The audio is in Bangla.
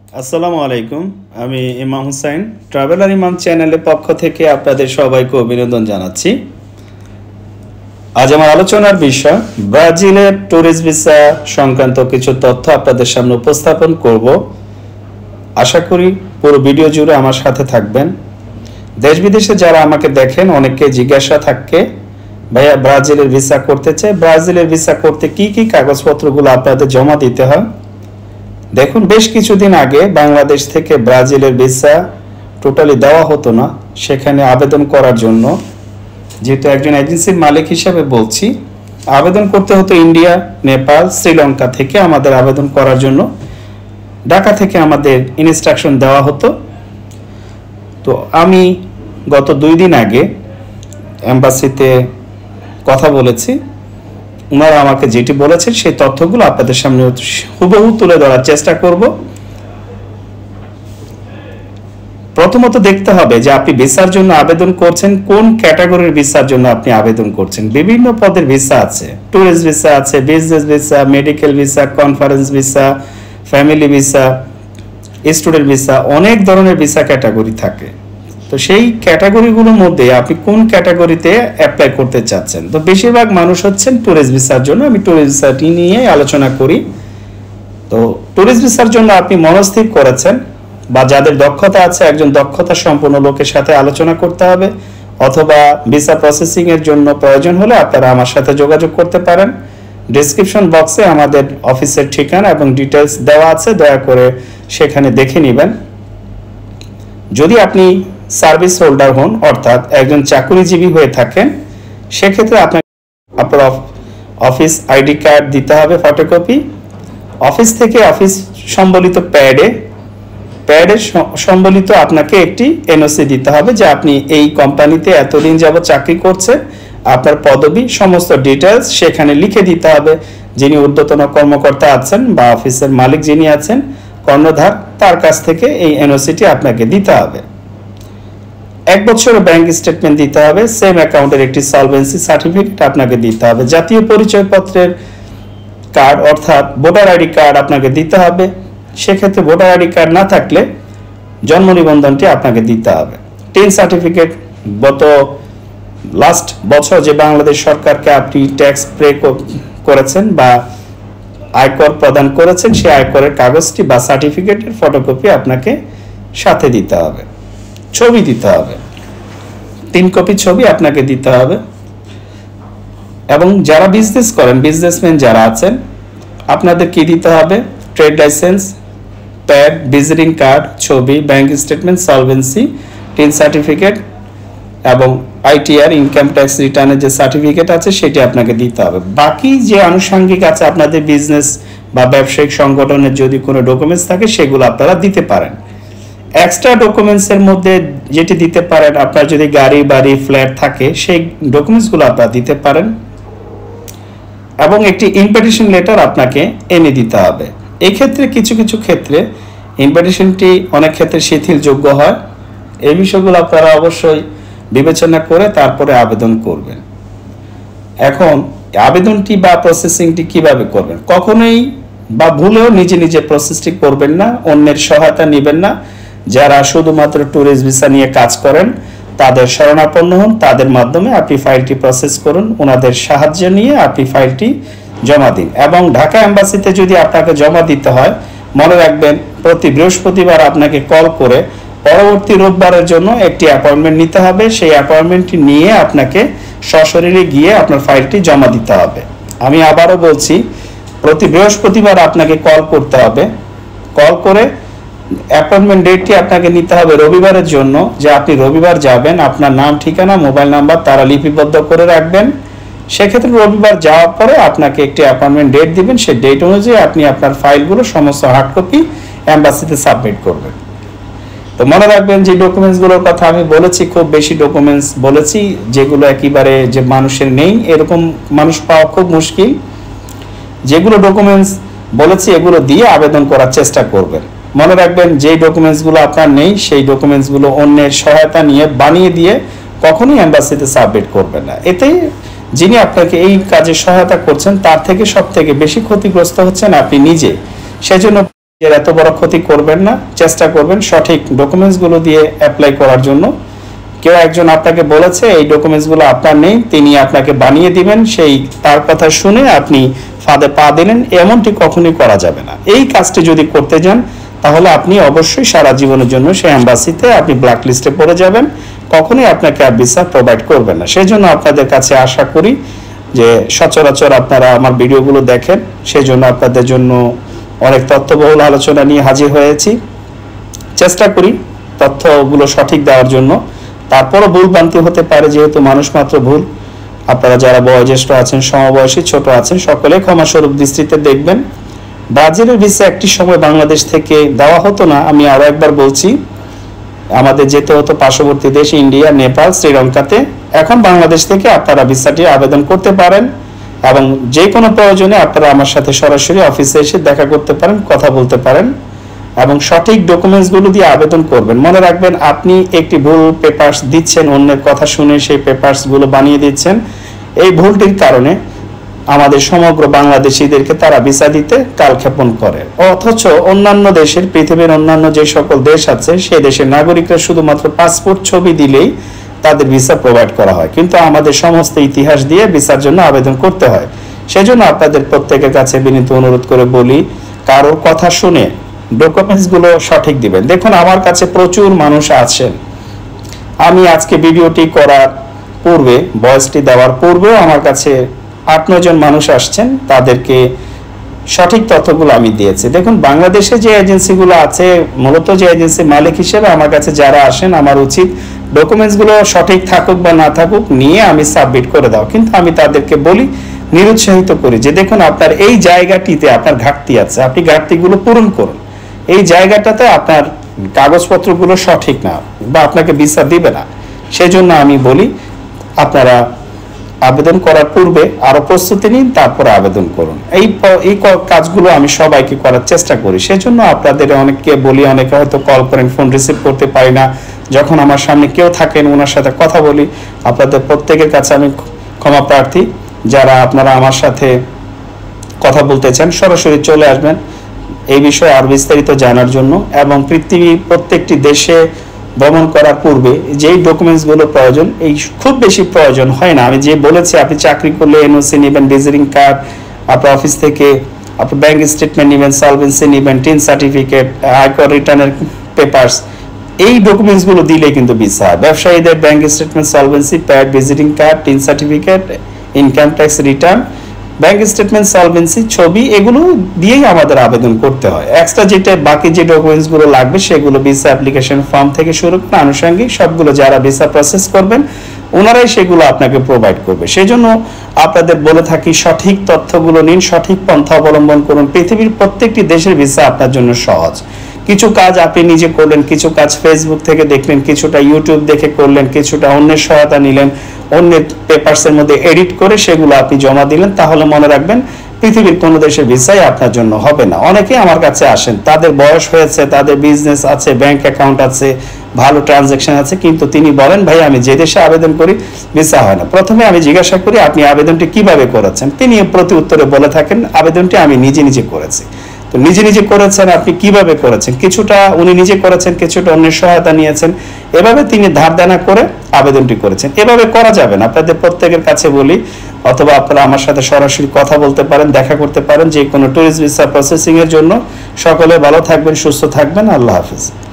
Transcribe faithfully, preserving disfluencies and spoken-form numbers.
আসসালামু আলাইকুম। আমি ইমাম হুসাইন, ট্রাভেলার ইমাম চ্যানেলের পক্ষ থেকে আপনাদের সবাইকে অভিনন্দন জানাচ্ছি। আজ আমার আলোচনার বিষয় ব্রাজিলের ট্যুরিস্ট ভিসা সংক্রান্ত কিছু তথ্য আপনাদের সামনে উপস্থাপন করব। আশা করি পুরো ভিডিও জুড়ে আমার সাথে থাকবেন। দেশ বিদেশে যারা আমাকে দেখেন অনেকে জিজ্ঞাসা থাকে, ভাইয়া ব্রাজিলের ভিসা করতে চাই, ব্রাজিলের ভিসা করতে কি কি কাগজপত্রগুলো আপনাদের জমা দিতে হয়। দেখুন, বেশ কিছুদিন আগে বাংলাদেশ থেকে ব্রাজিলের ভিসা টোটালি দেওয়া হতো না। সেখানে আবেদন করার জন্য, যেহেতু একজন এজেন্সির মালিক হিসেবে বলছি, আবেদন করতে হতো ইন্ডিয়া, নেপাল, শ্রীলঙ্কা থেকে আমাদের আবেদন করার জন্য ঢাকা থেকে আমাদের ইনস্ট্রাকশন দেওয়া হতো। তো আমি গত দুই দিন আগে এম্বাসিতে কথা বলেছি। ওনারা আমাকে যেটি বলেছেন সেই তথ্যগুলো আপনাদের সামনে হুবহু তুলে ধরার চেষ্টা করব। প্রথমত দেখতে হবে যে আপনি ভিসার জন্য আবেদন করছেন কোন ক্যাটাগরির ভিসার জন্য আপনি আবেদন করছেন। বিভিন্ন পদের ভিসা আছে, ট্যুরিস্ট ভিসা আছে, business visa, medical visa, conference visa, family visa, student visa, অনেক ধরনের ভিসা ক্যাটাগরি থাকে। তো সেই ক্যাটাগরিগুলোর মধ্যে আপনি কোন ক্যাটাগরিতে অ্যাপ্লাই করতে চাচ্ছেন। তো বেশিরভাগ মানুষ হচ্ছেন ট্যুরিস্ট ভিসার জন্য। আমি ট্যুরিস্ট ভিসাটি নিয়ে আলোচনা করি। তো ট্যুরিস্ট ভিসার জন্য আপনি মনস্থির করেছেন বা যাদের দক্ষতা আছে, একজন দক্ষতা সম্পন্ন লোকের সাথে আলোচনা করতে হবে, অথবা ভিসা প্রসেসিং এর জন্য প্রয়োজন হলে আপনারা আমার সাথে যোগাযোগ করতে পারেন। ডেসক্রিপশন বক্সে আমাদের অফিসের ঠিকানা এবং ডিটেলস দেওয়া আছে, দয়া করে সেখানে দেখে নেবেন। যদি আপনি সার্ভিস হোল্ডার হন, অর্থাৎ একজন চাকরিজীবী হয়ে থাকেন, সেক্ষেত্রে আপনাকে আপনার অফিস আইডি কার্ড দিতে হবে ফটোকপি। অফিস থেকে অফিস সম্বলিত প্যাডে প্যাডে সম্বলিত আপনাকে একটি এনওসি দিতে হবে যে আপনি এই কোম্পানিতে এতদিন যাবত চাকরি করছেন, আপনার পদবি সমস্ত ডিটেলস সেখানে লিখে দিতে হবে। যিনি ঊর্ধ্বতন কর্মকর্তা আছেন বা অফিসের মালিক যিনি আছেন, কর্ণধার, তার কাছ থেকে এই এনওসিটি আপনাকে দিতে হবে। এক বছরের ব্যাংক স্টেটমেন্ট দিতে হবে। সেম অ্যাকাউন্টের একটি সলভেন্সি সার্টিফিকেট আপনাকে দিতে হবে। জাতীয় পরিচয়পত্রের কার্ড অর্থাৎ ভোটার আইডি কার্ড আপনাকে দিতে হবে। সেক্ষেত্রে ভোটার আইডি কার্ড না থাকলে জন্ম নিবন্ধনটি আপনাকে দিতে হবে। টেন সার্টিফিকেট, গত লাস্ট বছর যে বাংলাদেশ সরকারকে আপনি ট্যাক্স পে করেছেন বা আয়কর প্রদান করেছেন, সেই আয়করের কাগজটি বা সার্টিফিকেটের ফটোকপি আপনাকে সাথে দিতে হবে। ছবি দিতে হবে, তিন কপি ছবি আপনাকে দিতে হবে। এবং যারা বিজনেস করেন, বিজনেসম্যান যারা আছেন, আপনাদের কি দিতে হবে? Trade licence, pad, visiting card, ছবি, bank statement, solvency, TIN certificate এবং আইটিআর ইনকাম ট্যাক্স রিটার্নের যে সার্টিফিকেট আছে সেটি আপনাকে দিতে হবে। বাকি যে আনুষঙ্গিক আছে আপনাদের বিজনেস বা ব্যবসায়িক সংগঠনের যদি কোনো ডকুমেন্টস থাকে সেগুলো আপনারা দিতে পারেন। এক্সট্রা ডকুমেন্টসের মধ্যে যেটি দিতে পারেন, আপনার যদি গাড়ি, বাড়ি, ফ্ল্যাট থাকে সেই ডকুমেন্টসগুলো আপনারা দিতে পারেন। এবং একটি ইনভিটেশন লেটার আপনাকে এনে দিতে হবে। এই ক্ষেত্রে কিছু কিছু ক্ষেত্রে ইনভিটেশনটি অনেক ক্ষেত্রে শিথিলযোগ্য হয়। এই বিষয়গুলো আপনারা অবশ্যই বিবেচনা করে তারপরে আবেদন করবেন। এখন আবেদনটি বা প্রসেসিংটি কিভাবে করবেন? কখনোই বা ভুলেও নিজে নিজে প্রসেসটি করবেন না, অন্যের সহায়তা নেবেন না। যারা শুধুমাত্র ট্যুরিস্ট ভিসা নিয়ে কাজ করেন তাদের শরণাপন্ন হন, তাদের মাধ্যমে আপনি ফাইলটি প্রসেস করুন। ওনাদের সাহায্য নিয়ে আপনি ফাইলটি জমা দিন। এবং ঢাকা এম্বাসিতে যদি আপনাকে জমা দিতে হয়, মনে রাখবেন প্রতি বৃহস্পতিবার আপনাকে কল করে পরবর্তী রোববারের জন্য একটি অ্যাপয়েন্টমেন্ট নিতে হবে। সেই অ্যাপয়েন্টমেন্টটি নিয়ে আপনাকে সশরীরে গিয়ে আপনার ফাইলটি জমা দিতে হবে। আমি আবারও বলছি, প্রতি বৃহস্পতিবার আপনাকে কল করতে হবে। কল করে অ্যাপয়েন্টমেন্ট ডেটটি আপনাকে নিতে হবে রবিবারের জন্য, যে আপনি রবিবার যাবেন। আপনার নাম, ঠিকানা, মোবাইল নাম্বার তারা লিপিবদ্ধ করে রাখবেন। সেক্ষেত্রে রবিবার যাওয়ার পরে আপনাকে একটি অ্যাপয়েন্টমেন্ট ডেট দিবেন। সেই ডেট অনুযায়ী আপনি আপনার ফাইলগুলো সমস্ত হার্ড কপি এম্বাসিতে সাবমিট করবেন। তো মনে রাখবেন যে ডকুমেন্টসগুলোর কথা আমি বলেছি, খুব বেশি ডকুমেন্টস বলেছি যেগুলো একেবারে যে মানুষের নেই, এরকম মানুষ পাওয়া খুব মুশকিল। যেগুলো ডকুমেন্টস বলেছি এগুলো দিয়ে আবেদন করার চেষ্টা করবেন। মনে রাখবেন যে ডকুমেন্টসগুলো আপনার নেই সেই ডকুমেন্টসগুলো অন্যের সহায়তা নিয়ে বানিয়ে দিয়ে কখনোই এম্বাসিতে সাবমিট করবেন না। এতে যিনি আপনাকে এই কাজে সহায়তা করছেন তার থেকে সব থেকে বেশি ক্ষতিগ্রস্ত হচ্ছেন আপনি নিজে। সেজন্য এর এত বড় ক্ষতি করবেন না, চেষ্টা করবেন সঠিক ডকুমেন্টসগুলো দিয়ে অ্যাপ্লাই করার জন্য। কেউ একজন আপনাকে বলেছে এই ডকুমেন্টসগুলো আপনার নেই, তিনি আপনাকে বানিয়ে দিবেন, সেই তার কথা শুনে আপনি ফাঁদে পা দিলেন, এমনটি কখনোই করা যাবে না। এই কাজটি যদি করতে যান তাহলে আপনি অবশ্যই সারা জীবনের জন্য সেই এম্বাসিতে আপনি ব্ল্যাক লিস্টে পড়ে যাবেন, কখনোই আপনাকে আর ভিসা প্রোভাইড করবেন না। সেই জন্য আপনাদের কাছে আশা করি যে সচরাচর আপনারা আমার ভিডিওগুলো দেখেন, সেই জন্য আপনাদের জন্য অনেক তথ্যবহুল আলোচনা নিয়ে হাজির হয়েছি। চেষ্টা করি তথ্যগুলো সঠিক দেওয়ার জন্য, তারপরও ভুল ভ্রান্তি হতে পারে, যেহেতু মানুষ মাত্র ভুল। আপনারা যারা বয়োজ্যেষ্ঠ আছেন, সমবয়সী, ছোট আছেন, সকলে ক্ষমাস্বরূপ দৃষ্টিতে দেখবেন। ব্রাজিলের ভিসা একটি সময় বাংলাদেশ থেকে দেওয়া হতো না, আমি আরো একবার বলছি, আমাদের যেতে হতো পার্শ্ববর্তী দেশ ইন্ডিয়া, নেপাল, শ্রীলঙ্কাতে। এখন বাংলাদেশ থেকে আপনারা ভিসাটি আবেদন করতে পারেন এবং যে কোনো প্রয়োজনে আপনারা আমার সাথে সরাসরি অফিসে এসে দেখা করতে পারেন, কথা বলতে পারেন এবং সঠিক ডকুমেন্টসগুলো দিয়ে আবেদন করবেন। মনে রাখবেন, আপনি একটি ভুল পেপারস দিচ্ছেন, অন্যের কথা শুনে সেই পেপারসগুলো বানিয়ে দিচ্ছেন। এই ভুলটির কারণে আমাদের সমগ্র বাংলাদেশিদেরকে তারা ভিসা দিতে কালক্ষেপণ করে, অথচ অন্যান্য দেশের, পৃথিবীর অন্যান্য যে সকল দেশ আছে সেই দেশের নাগরিকরা শুধুমাত্র পাসপোর্ট ছবি দিলেই তাদের ভিসা প্রোভাইড করা হয়, কিন্তু আমাদের সমস্ত ইতিহাস দিয়ে ভিসার জন্য আবেদন করতে হয়। সেজন্য আপনাদের প্রত্যেকের কাছে বিনীত অনুরোধ করে বলি, কারোর কথা শুনে ডকুমেন্টসগুলো সঠিক দিবেন। দেখুন, আমার কাছে প্রচুর মানুষ আছেন, আমি আজকে ভিডিওটি করার পূর্বে, ভয়েসটি দেওয়ার পূর্বেও আমার কাছে আট নয় জন মানুষ আসছেন, তাদেরকে সঠিক তথ্যগুলো আমি দিয়েছি। দেখুন, বাংলাদেশে যে এজেন্সিগুলো আছে, মূলত যে এজেন্সি মালিক হিসেবে আমার কাছে যারা আসেন, আমার উচিত ডকুমেন্টসগুলো সঠিক থাকুক বা না থাকুক নিয়ে আমি সাবমিট করে দাও, কিন্তু আমি তাদেরকে বলি, নিরুৎসাহিত করি যে দেখুন আপনার এই জায়গাটিতে আপনার ঘাটতি আছে, আপনি ঘাটতিগুলো পূরণ করুন। এই জায়গাটাতে আপনার কাগজপত্রগুলো সঠিক না বা আপনাকে ভিসা দিবে না। সেজন্য আমি বলি আপনারা আবেদন করার পূর্বে আরো প্রস্তুতি নিন, তারপরে আবেদন করুন। এই এই কাজগুলো আমি সবাইকে করার চেষ্টা করি। সেজন্য আপনাদের অনেককে বলি, অনেকে হয়তো কল করেন, ফোন রিসিভ করতে পারি না, যখন আমার সামনে কেউ থাকেন ওনার সাথে কথা বলি। আপনাদের প্রত্যেকের কাছে আমি ক্ষমা প্রার্থী। যারা আপনারা আমার সাথে কথা বলতে চান, সরাসরি চলে আসবেন এই বিষয়ে আরো বিস্তারিত জানার জন্য। এবং পৃথিবীর প্রত্যেকটি দেশে ভ্রমণ করার পূর্বে যেই ডকুমেন্টসগুলো প্রয়োজন, এই খুব বেশি প্রয়োজন হয় না। আমি যে বলেছি, আপনি চাকরি করলে এনওসি নেবেন, ভিজিটিং কার্ড, আপনার অফিস থেকে আপনি ব্যাংক স্টেটমেন্ট নেবেন, সলভেন্সি নেবেন, টিন সার্টিফিকেট, আয়কর রিটার্নের পেপারস, এই ডকুমেন্টসগুলো দিলে কিন্তু ভিসা হয়। ব্যবসায়ীদের bank statement, solvency, pad, visiting card, TIN certificate, income tax return, bank statement, solvency, ছবি, এগুলো দিয়েই আমাদের আবেদন করতে হয়। এক্সট্রা যেটা বাকি যে ডকুমেন্টসগুলো লাগবে সেগুলো ভিসা অ্যাপ্লিকেশন ফর্ম থেকে শুরু করে আনুষঙ্গিক সবগুলো যারা ভিসা প্রসেস করবেন ওনারাই সেগুলো আপনাকে প্রোভাইড করবে। সেজন্য আপনাদের বলে থাকি, সঠিক তথ্যগুলো নিন, সঠিক পন্থা অবলম্বন করুন। পৃথিবীর প্রত্যেকটি দেশের ভিসা আপনার জন্য সহজ। কিছু কাজ আপনি নিজে করলেন, কিছু কাজ ফেসবুক থেকে দেখলেন, কিছুটা ইউটিউব দেখে করলেন, কিছুটা অন্যের সহায়তা নিলেন, অন্যের পেপারসের মধ্যে এডিট করে সেগুলো আপনি জমা দিলেন, তাহলে মনে রাখবেন পৃথিবীর কোনো দেশের ভিসাই আপনার জন্য হবে না। অনেকেই আমার কাছে আসেন, তাদের বয়স হয়েছে, তাদের বিজনেস আছে, ব্যাংক অ্যাকাউন্ট আছে, ভালো ট্রানজ্যাকশন আছে, কিন্তু তিনি বলেন ভাই আমি যে দেশে আবেদন করি ভিসা হয় না। প্রথমে আমি জিজ্ঞাসা করি আপনি আবেদনটি কিভাবে করেছেন, তিনি প্রতি উত্তরে বলে থাকেন আবেদনটি আমি নিজে নিজে করেছি। তো নিজে নিজে করেছেন, আপনি কিভাবে করেছেন? কিছুটা উনি নিজে করেছেন, কিছুটা অন্যের সহায়তা নিয়েছেন, এভাবে তিনি ধার দেনা করে আবেদনটি করেছেন। এভাবে করা যাবে না। আপনাদের প্রত্যেকের কাছে বলি, অথবা আপনারা আমার সাথে সরাসরি কথা বলতে পারেন, দেখা করতে পারেন যে কোনো ট্যুরিস্ট ভিসা প্রসেসিং এর জন্য। সকলে ভালো থাকবেন, সুস্থ থাকবেন, আল্লাহ হাফেজ।